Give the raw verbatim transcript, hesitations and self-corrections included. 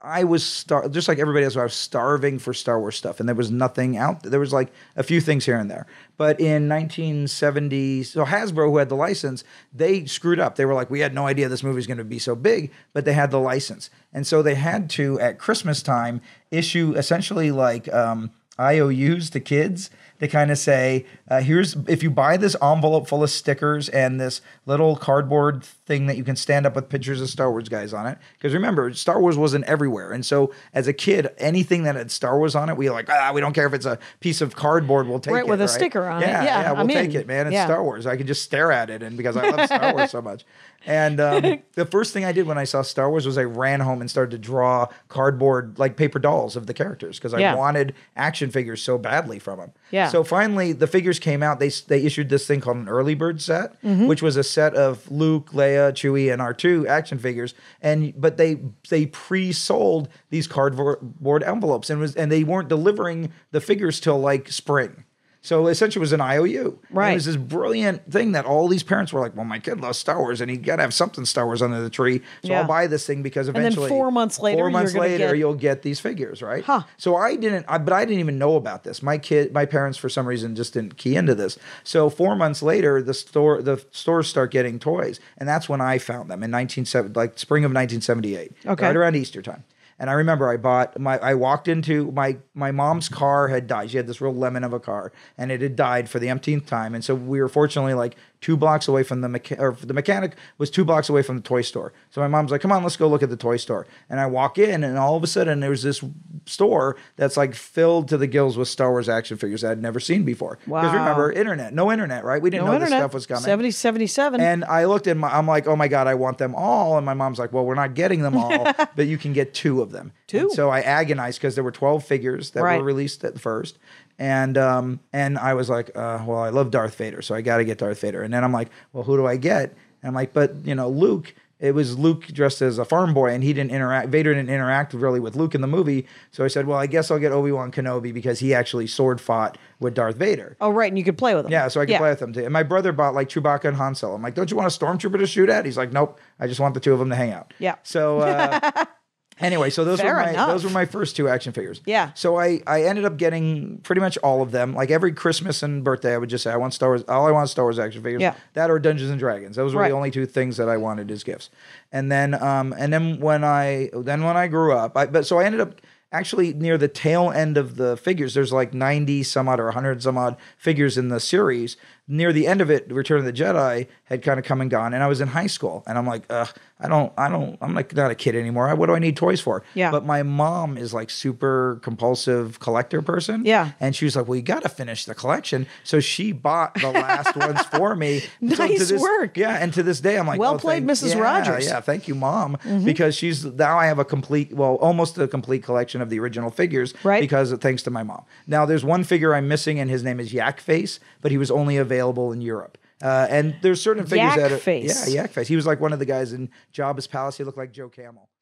I was star- just like everybody else. I was starving for Star Wars stuff, and there was nothing out there. There was like a few things here and there. But in nineteen seventy, so Hasbro, who had the license, they screwed up. They were like, we had no idea this movie was going to be so big, but they had the license, and so they had to at Christmas time issue essentially like um, I O Us to kids to kind of say, uh, here's, if you buy this envelope full of stickers and this little cardboard thing that you can stand up with pictures of Star Wars guys on it. Because remember, Star Wars wasn't everywhere. And so as a kid, anything that had Star Wars on it, we were like, ah, we don't care if it's a piece of cardboard, we'll take right, it. With a right? sticker on yeah, it. Yeah, yeah, we'll I'm take in. it, man. It's yeah. Star Wars. I can just stare at it, and because I love Star Wars so much. And um, the first thing I did when I saw Star Wars was I ran home and started to draw cardboard, like paper dolls of the characters, because I Yeah. wanted action figures so badly from them. Yeah. So finally, the figures came out. They they issued this thing called an early bird set, Mm-hmm. which was a set of Luke, Leia, Chewie, and R two action figures. And but they they pre-sold these cardboard envelopes, and was and they weren't delivering the figures till like spring. So essentially, it was an I O U. Right. And it was this brilliant thing that all these parents were like, well, my kid loves Star Wars, and he got to have something Star Wars under the tree. So Yeah. I'll buy this thing because then eventually, four months later, four you're months gonna later, get- you'll get these figures, right? Huh. So I didn't, I, but I didn't even know about this. My kid, my parents, for some reason, just didn't key into this. So four months later, the store, the stores start getting toys, and that's when I found them in nineteen seventy, like spring of nineteen seventy-eight, Okay. right around Easter time. And I remember I bought my, I walked into my, my mom's car had died. She had this real lemon of a car, and it had died for the umpteenth time. And so we were fortunately like two blocks away from the mecha- or the mechanic was two blocks away from the toy store. So my mom's like, come on, let's go look at the toy store. And I walk in, and all of a sudden there's this store that's like filled to the gills with Star Wars action figures I'd never seen before. Because Wow. remember, internet, no internet, right? We didn't No know internet. this stuff was coming. seventy, seventy-seven. And I looked at my, I'm like, oh my God, I want them all. And my mom's like, well, we're not getting them all, but you can get two of them. Two? And so I agonized because there were twelve figures that Right. were released at first. And um, and I was like, uh, well, I love Darth Vader, so I got to get Darth Vader. And then I'm like, well, who do I get? And I'm like, but, you know, Luke, it was Luke dressed as a farm boy, and he didn't interact, Vader didn't interact really with Luke in the movie. So I said, well, I guess I'll get Obi-Wan Kenobi because he actually sword fought with Darth Vader. oh, right, and you could play with them. Yeah, so I could play with them too. And my brother bought like Chewbacca and Han Solo. I'm like, don't you want a stormtrooper to shoot at? He's like, nope, I just want the two of them to hang out. Yeah. So uh, anyway, so those Fair were my enough. those were my first two action figures. Yeah. So I I ended up getting pretty much all of them. Like every Christmas and birthday, I would just say I want Star Wars. All I want is Star Wars action figures. Yeah. That or Dungeons and Dragons. Those were Right. the only two things that I wanted as gifts. And then um and then when I then when I grew up, I but so I ended up. Actually, near the tail end of the figures, there's like ninety some odd or one hundred some odd figures in the series. Near the end of it, Return of the Jedi had kind of come and gone, and I was in high school, and I'm like, ugh, I don't, I don't, I'm like not a kid anymore. What do I need toys for? Yeah. But my mom is like super compulsive collector person. Yeah. And she was like, well, you got to finish the collection. So she bought the last ones for me. So to Nice this- work. Yeah. And to this day, I'm like, Well oh, played, thank- Missus yeah, Rogers. Yeah. Thank you, Mom. Because she's, now I have a complete, well, almost a complete collection of the original figures. Right. Because thanks to my mom. Now there's one figure I'm missing, and his name is Yak Face, but he was only available in Europe. Uh, and there's certain figures Yak that are, Face. yeah, Yak Face. He was like one of the guys in Jabba's palace. He looked like Joe Camel.